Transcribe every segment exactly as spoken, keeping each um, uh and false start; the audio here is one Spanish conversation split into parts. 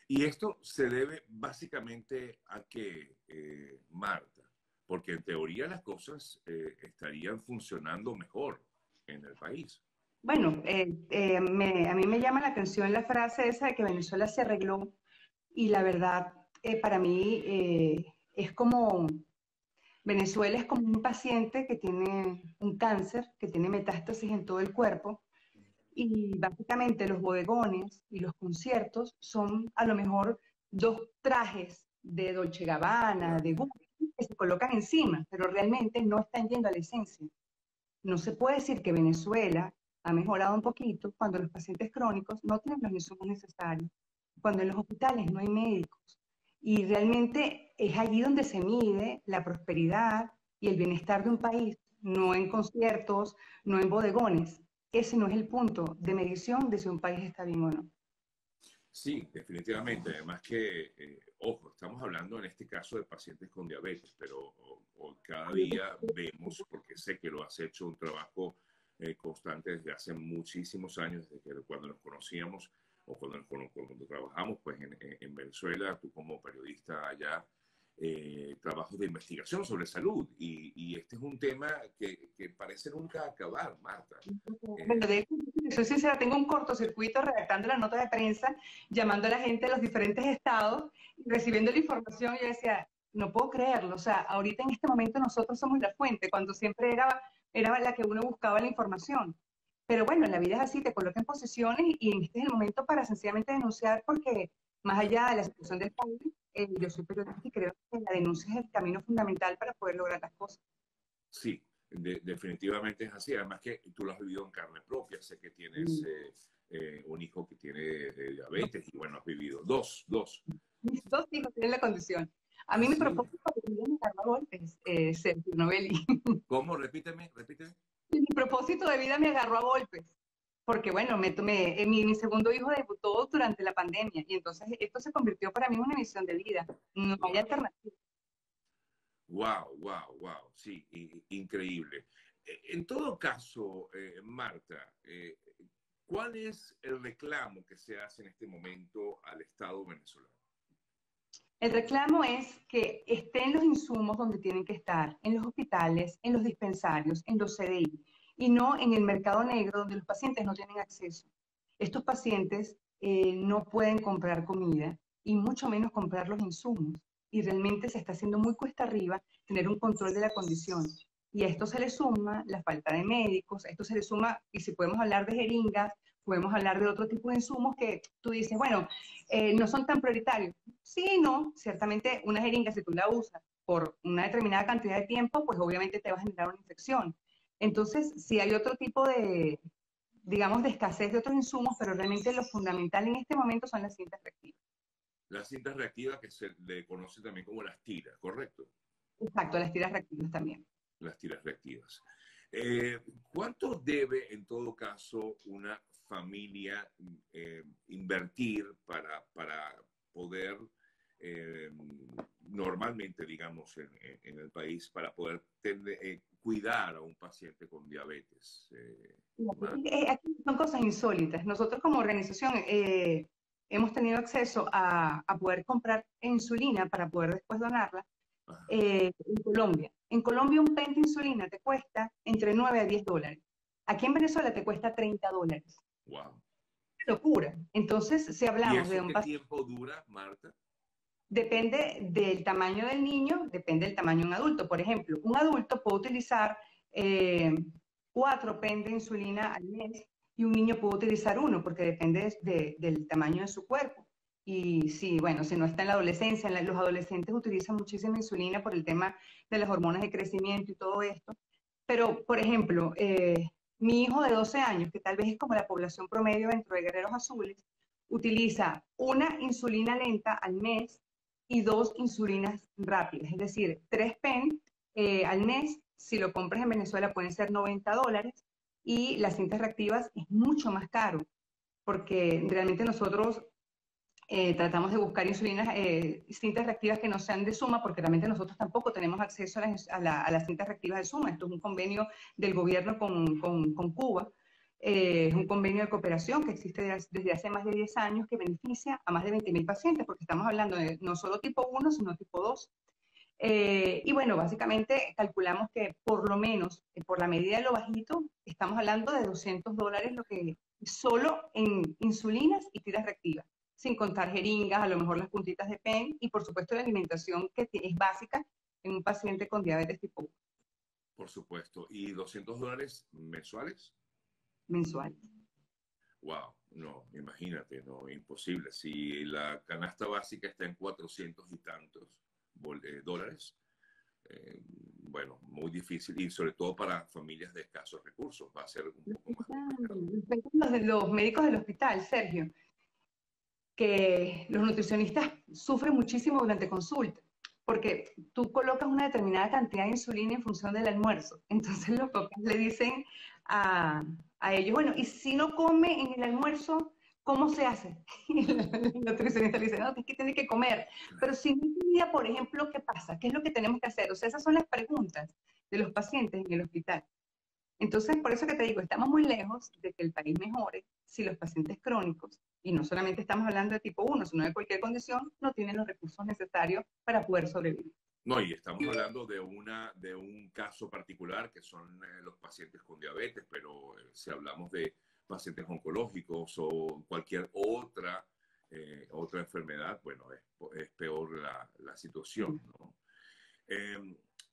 Y esto se debe básicamente a que, eh, Marta, porque en teoría las cosas eh, estarían funcionando mejor en el país. Bueno, eh, eh, me- a mí me llama la atención la frase esa de que Venezuela se arregló y la verdad, eh, para mí eh, es como, Venezuela es como un paciente que tiene un cáncer, que tiene metástasis en todo el cuerpo y básicamente los bodegones y los conciertos son a lo mejor dos trajes de Dolce Gabbana, Claro. de Gucci, que se colocan encima, pero realmente no están yendo a la esencia. No se puede decir que Venezuela ha mejorado un poquito cuando los pacientes crónicos no tienen los insumos necesarios, cuando en los hospitales no hay médicos. Y realmente es allí donde se mide la prosperidad y el bienestar de un país, no en conciertos, no en bodegones. Ese no es el punto de medición de si un país está bien o no. Sí, definitivamente. Además que, eh, ojo, estamos hablando en este caso de pacientes con diabetes, pero o- o cada día vemos, porque sé que lo has hecho un trabajo eh, constante desde hace muchísimos años, desde que cuando nos conocíamos o cuando, nos cono- cuando trabajamos pues, en, en- en Venezuela, tú como periodista allá, eh, trabajos de investigación sobre salud. Y, y este es un tema que, que parece nunca acabar, Marta. Bueno, Eh, de hecho, si soy sincera, tengo un cortocircuito redactando la nota de prensa, llamando a la gente de los diferentes estados y recibiendo la información. Y yo decía, no puedo creerlo. O sea, ahorita en este momento nosotros somos la fuente, cuando siempre era, era la que uno buscaba la información. Pero bueno, en la vida es así, te colocan en posiciones y en este es el momento para sencillamente denunciar porque más allá de la situación del país, eh, yo soy periodista y creo que la denuncia es el camino fundamental para poder lograr las cosas. Sí, de- definitivamente es así. Además que tú lo has vivido en carne propia. Sé que tienes eh, eh, un hijo que tiene eh, diabetes y bueno, has vivido dos, dos. Mis dos hijos tienen la condición. A Ah, mí mi sí. propósito de vida me agarró a golpes, eh, Sergio Novelli. ¿Cómo? Repíteme, repíteme. Mi propósito de vida me agarró a golpes. Porque bueno, me tomé, eh, mi, mi segundo hijo debutó durante la pandemia y entonces esto se convirtió para mí en una misión de vida. No hay Wow, alternativa. wow, wow, wow. Sí, i- increíble. Eh, En todo caso, eh, Marta, eh, ¿cuál es el reclamo que se hace en este momento al Estado venezolano? El reclamo es que estén los insumos donde tienen que estar, en los hospitales, en los dispensarios, en los C D I, y no en el mercado negro donde los pacientes no tienen acceso. Estos pacientes eh, no pueden comprar comida y mucho menos comprar los insumos. Y realmente se está haciendo muy cuesta arriba tener un control de la condición. Y a esto se le suma la falta de médicos, a esto se le suma, y si podemos hablar de jeringas, podemos hablar de otro tipo de insumos que tú dices, bueno, eh, no son tan prioritarios. Sí, no, ciertamente una jeringa, si tú la usas por una determinada cantidad de tiempo, pues obviamente te va a generar una infección. Entonces, si hay otro tipo de, digamos, de escasez de otros insumos, pero realmente lo fundamental en este momento son las cintas reactivas. Las cintas reactivas que se le conoce también como las tiras, ¿correcto? Exacto, las tiras reactivas también. Las tiras reactivas. Eh, ¿Cuánto debe, en todo caso, una familia eh, invertir para, para poder, eh, normalmente, digamos, en, en, el país, para poder tener, eh, cuidar a un paciente con diabetes? Eh, Eh, Aquí son cosas insólitas. Nosotros como organización eh, hemos tenido acceso a, a poder comprar insulina para poder después donarla Ajá. eh, en Colombia. En Colombia un pen de insulina te cuesta entre nueve a diez dólares. Aquí en Venezuela te cuesta treinta dólares. Wow. Locura. Entonces, si ¿Y hablamos de eso un qué paciente, tiempo dura, Marta? depende del tamaño del niño, depende del tamaño de un adulto. Por ejemplo, un adulto puede utilizar eh, cuatro pen de insulina al mes y un niño puede utilizar uno porque depende de, del tamaño de su cuerpo. Y sí, bueno, si no está en la adolescencia, en la, los adolescentes utilizan muchísima insulina por el tema de las hormonas de crecimiento y todo esto. Pero, por ejemplo, eh, mi hijo de doce años, que tal vez es como la población promedio dentro de Guerreros Azules, utiliza una insulina lenta al mes y dos insulinas rápidas, es decir, tres pen eh, al mes. Si lo compras en Venezuela pueden ser noventa dólares y las cintas reactivas es mucho más caro porque realmente nosotros eh, tratamos de buscar insulinas, eh, cintas reactivas que no sean de Suma, porque realmente nosotros tampoco tenemos acceso a las, a la, a las cintas reactivas de Suma. Esto es un convenio del gobierno con, con, con Cuba. Eh, es un convenio de cooperación que existe desde hace más de diez años que beneficia a más de veinte mil pacientes, porque estamos hablando de no solo tipo uno, sino tipo dos. Eh, y bueno, básicamente calculamos que por lo menos, eh, por la medida de lo bajito, estamos hablando de doscientos dólares lo que solo en insulinas y tiras reactivas, sin contar jeringas, a lo mejor las puntitas de pen y por supuesto la alimentación que es básica en un paciente con diabetes tipo uno. Por supuesto. ¿Y doscientos dólares mensuales? Mensual. Wow, no, imagínate, no, imposible. Si la canasta básica está en cuatrocientos y tantos eh, dólares, eh, bueno, muy difícil y sobre todo para familias de escasos recursos va a ser un poco más complicado. Los, de los médicos del hospital, Sergio, que los nutricionistas sufren muchísimo durante consulta, porque tú colocas una determinada cantidad de insulina en función del almuerzo. Entonces los papás le dicen a, a ellos, bueno, y si no come en el almuerzo, ¿cómo se hace? Y el nutricionista le dice, no, es que tiene que comer. Pero si no comía, por ejemplo, ¿qué pasa? ¿Qué es lo que tenemos que hacer? O sea, esas son las preguntas de los pacientes en el hospital. Entonces, por eso que te digo, estamos muy lejos de que el país mejore si los pacientes crónicos, y no solamente estamos hablando de tipo uno, sino de cualquier condición, no tienen los recursos necesarios para poder sobrevivir. No, y estamos hablando de, una, de un caso particular que son eh, los pacientes con diabetes, pero eh, si hablamos de pacientes oncológicos o cualquier otra, eh, otra enfermedad, bueno, es, es peor la, la situación, ¿no? Eh,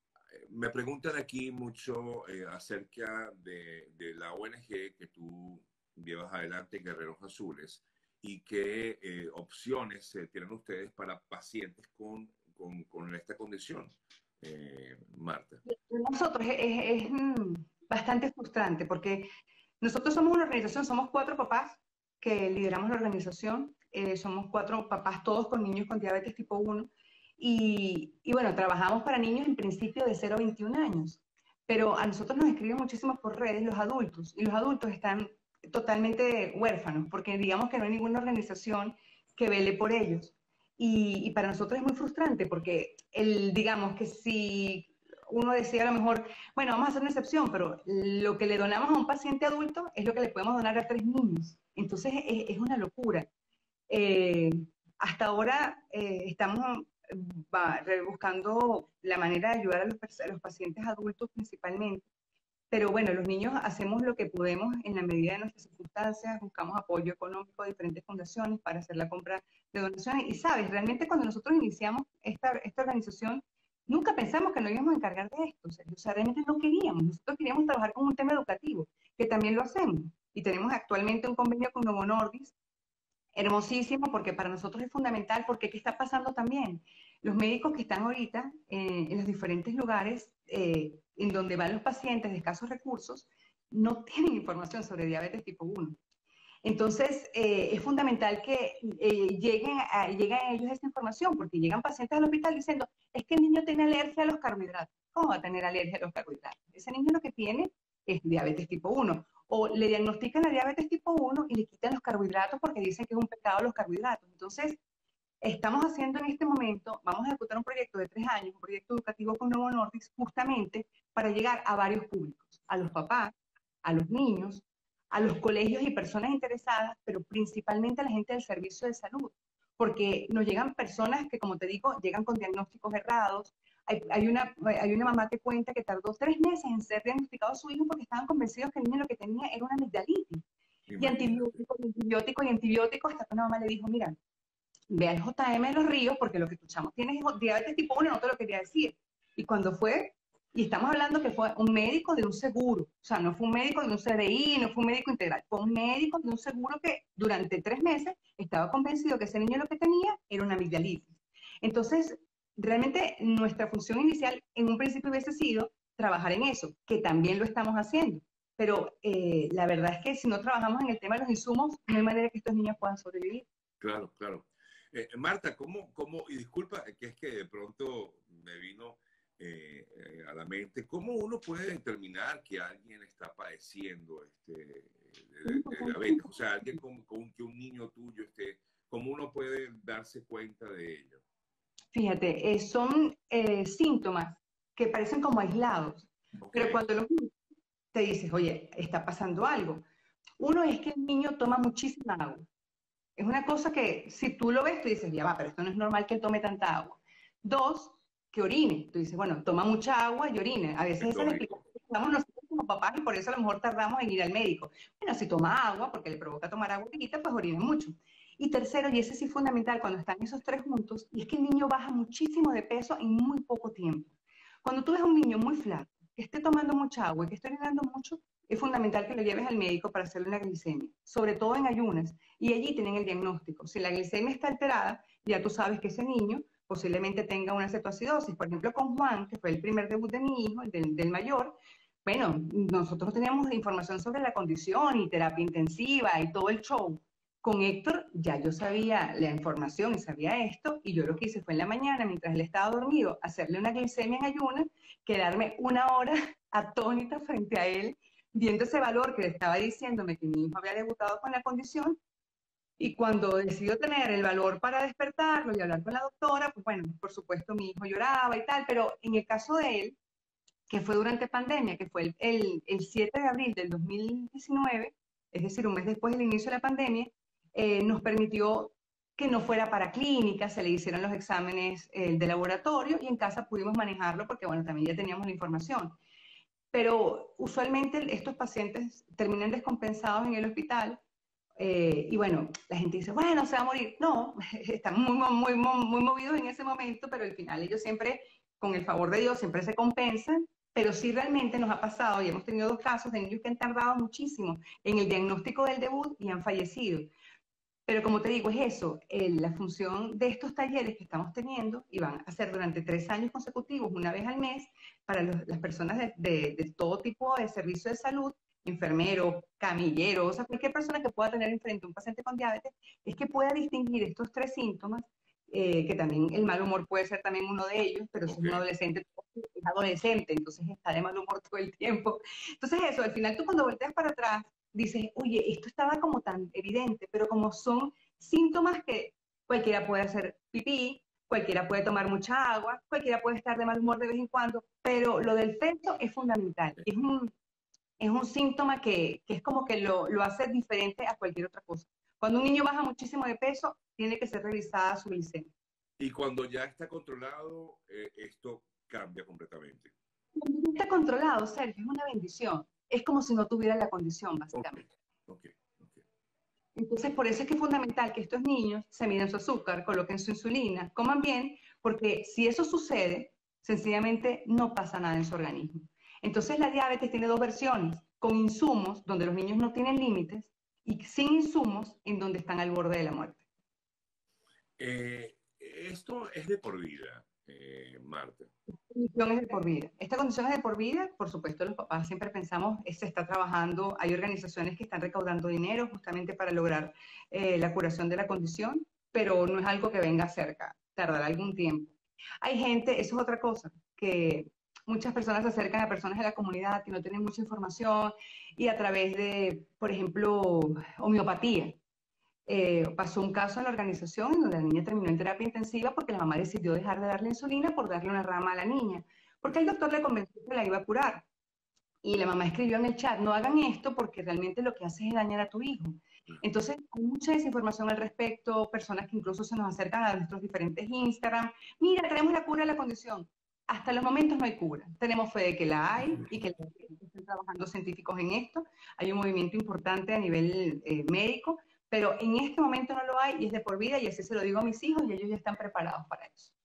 me preguntan aquí mucho eh, acerca de, de la O N G que tú llevas adelante, Guerreros Azules, y qué eh, opciones eh, tienen ustedes para pacientes con, con, con esta condición, eh, Marta. Nosotros es, es, es bastante frustrante porque nosotros somos una organización, somos cuatro papás que lideramos la organización, eh, somos cuatro papás todos con niños con diabetes tipo uno. Y, y bueno, trabajamos para niños en principio de cero a veintiún años, pero a nosotros nos escriben muchísimo por redes los adultos, y los adultos están totalmente huérfanos, porque digamos que no hay ninguna organización que vele por ellos. Y, y para nosotros es muy frustrante, porque el, digamos que si uno decía a lo mejor, bueno, vamos a hacer una excepción, pero lo que le donamos a un paciente adulto es lo que le podemos donar a tres niños. Entonces es, es una locura. Eh, hasta ahora eh, estamos va buscando la manera de ayudar a los, a los pacientes adultos principalmente. Pero bueno, los niños hacemos lo que podemos en la medida de nuestras circunstancias, buscamos apoyo económico de diferentes fundaciones para hacer la compra de donaciones. Y sabes, realmente cuando nosotros iniciamos esta, esta organización, nunca pensamos que nos íbamos a encargar de esto. O sea, realmente no queríamos. Nosotros queríamos trabajar con un tema educativo, que también lo hacemos. Y tenemos actualmente un convenio con Novo Nordisk, hermosísimo, porque para nosotros es fundamental, porque ¿qué está pasando también? Los médicos que están ahorita eh, en los diferentes lugares eh, en donde van los pacientes de escasos recursos, no tienen información sobre diabetes tipo uno. Entonces, eh, es fundamental que eh, lleguen, a, lleguen a ellos esta información, porque llegan pacientes al hospital diciendo, es que el niño tiene alergia a los carbohidratos. ¿Cómo va a tener alergia a los carbohidratos? Ese niño lo que tiene es diabetes tipo uno. O le diagnostican la diabetes tipo uno y le quitan los carbohidratos porque dicen que es un pecado los carbohidratos. Entonces, estamos haciendo en este momento, vamos a ejecutar un proyecto de tres años, un proyecto educativo con Novo Nordisk, justamente para llegar a varios públicos, a los papás, a los niños, a los colegios y personas interesadas, pero principalmente a la gente del servicio de salud, porque nos llegan personas que, como te digo, llegan con diagnósticos errados. Hay, hay, una, hay una mamá que cuenta que tardó tres meses en ser diagnosticado a su hijo porque estaban convencidos que el niño lo que tenía era una amigdalitis. Y antibiótico, y antibiótico, y antibiótico, hasta que una mamá le dijo, mira, ve al J M de los Ríos porque lo que tu chamo tiene es diabetes tipo uno, no te lo quería decir. Y cuando fue, y estamos hablando que fue un médico de un seguro, o sea, no fue un médico de un C D I, no fue un médico integral, fue un médico de un seguro que durante tres meses estaba convencido que ese niño lo que tenía era una amigdalitis. Entonces, realmente nuestra función inicial en un principio hubiese sido trabajar en eso, que también lo estamos haciendo. Pero eh, la verdad es que si no trabajamos en el tema de los insumos, no hay manera que estos niños puedan sobrevivir. Claro, claro. Eh, Marta, ¿cómo, cómo, y disculpa, que es que de pronto me vino eh, eh, a la mente, ¿cómo uno puede determinar que alguien está padeciendo este, de, de diabetes? O sea, alguien con, con que un niño tuyo esté, ¿cómo uno puede darse cuenta de ello? Fíjate, eh, son eh, síntomas que parecen como aislados, okay. Pero cuando los te dices, oye, está pasando algo. Uno es que el niño toma muchísima agua. Es una cosa que si tú lo ves, tú dices, ya va, pero esto no es normal que él tome tanta agua. Dos, que orine. Tú dices, bueno, toma mucha agua y orine. A veces Es esa es la explicación lógico. que damos nosotros como papás y por eso a lo mejor tardamos en ir al médico. Bueno, si toma agua, porque le provoca tomar agua chiquita, pues orina mucho. Y tercero, y ese sí es fundamental cuando están esos tres juntos, y es que el niño baja muchísimo de peso en muy poco tiempo. Cuando tú ves a un niño muy flaco, que esté tomando mucha agua y que esté orinando mucho, es fundamental que lo lleves al médico para hacerle una glicemia, sobre todo en ayunas, y allí tienen el diagnóstico. Si la glicemia está alterada, ya tú sabes que ese niño posiblemente tenga una cetoacidosis. Por ejemplo, con Juan, que fue el primer debut de mi hijo, el del, del mayor, bueno, nosotros teníamos información sobre la condición y terapia intensiva y todo el show. Con Héctor ya yo sabía la información y sabía esto, y yo lo que hice fue en la mañana, mientras él estaba dormido, hacerle una glicemia en ayunas, quedarme una hora atónita frente a él, viendo ese valor que le estaba diciéndome que mi hijo había debutado con la condición, y cuando decidió tener el valor para despertarlo y hablar con la doctora, pues bueno, por supuesto mi hijo lloraba y tal, pero en el caso de él, que fue durante pandemia, que fue el, el, el siete de abril del dos mil diecinueve, es decir, un mes después del inicio de la pandemia, eh, nos permitió que no fuera para clínica, se le hicieron los exámenes eh, de laboratorio y en casa pudimos manejarlo porque, bueno, también ya teníamos la información. Pero usualmente estos pacientes terminan descompensados en el hospital eh, y bueno, la gente dice, bueno, se va a morir. No, están muy, muy, muy, muy movidos en ese momento, pero al final ellos siempre, con el favor de Dios, siempre se compensan. Pero sí realmente nos ha pasado, y hemos tenido dos casos de niños que han tardado muchísimo en el diagnóstico del debut y han fallecido. Pero como te digo, es eso, eh, la función de estos talleres que estamos teniendo, y van a ser durante tres años consecutivos, una vez al mes, para los, las personas de, de, de todo tipo de servicio de salud, enfermeros, camilleros, o sea, cualquier persona que pueda tener enfrente a un paciente con diabetes, es que pueda distinguir estos tres síntomas, eh, que también el mal humor puede ser también uno de ellos, pero si es un Ok. adolescente, es adolescente, entonces está de mal humor todo el tiempo. Entonces eso, al final tú cuando volteas para atrás, dices, oye, esto estaba como tan evidente, pero como son síntomas que cualquiera puede hacer pipí, cualquiera puede tomar mucha agua, cualquiera puede estar de mal humor de vez en cuando, pero lo del peso es fundamental. Es un, es un síntoma que, que es como que lo, lo hace diferente a cualquier otra cosa. Cuando un niño baja muchísimo de peso, tiene que ser revisada su glicemia. Y cuando ya está controlado, eh, esto cambia completamente. Cuando está controlado, Sergio, es una bendición. Es como si no tuviera la condición, Ok, básicamente. ok, ok. Entonces, por eso es que es fundamental que estos niños se midan su azúcar, coloquen su insulina, coman bien, porque si eso sucede, sencillamente no pasa nada en su organismo. Entonces, la diabetes tiene dos versiones, con insumos, donde los niños no tienen límites, y sin insumos, en donde están al borde de la muerte. Eh, esto es de por vida, eh, Marta. Condición es de por vida. Esta condición es de por vida, por supuesto, los papás siempre pensamos, se está trabajando, hay organizaciones que están recaudando dinero justamente para lograr eh, la curación de la condición, pero no es algo que venga cerca, tardará algún tiempo. Hay gente, eso es otra cosa, que muchas personas se acercan a personas de la comunidad que no tienen mucha información y a través de, por ejemplo, homeopatía. Eh, pasó un caso en la organización en donde la niña terminó en terapia intensiva porque la mamá decidió dejar de darle insulina por darle una rama a la niña, porque el doctor le convenció que la iba a curar. Y la mamá escribió en el chat, no hagan esto porque realmente lo que hace es dañar a tu hijo. Entonces, hay mucha desinformación al respecto, personas que incluso se nos acercan a nuestros diferentes Instagram. Mira, tenemos la cura de la condición. Hasta los momentos no hay cura. Tenemos fe de que la hay y que están trabajando científicos en esto. Hay un movimiento importante a nivel eh, médico, pero en este momento no lo hay y es de por vida y así se lo digo a mis hijos y ellos ya están preparados para eso.